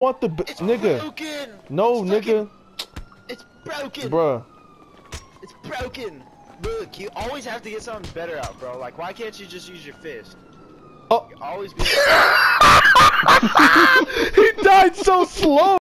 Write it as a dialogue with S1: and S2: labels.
S1: want the
S2: It's
S1: nigga.
S2: broken.
S1: No,
S2: It's
S1: nigga.
S2: It's broken.
S1: Bruh.
S2: It's broken. Look, you always have to get something better out, bro. Like, why can't you just use your fist?
S1: Oh.
S2: You always be.
S1: He died so slow.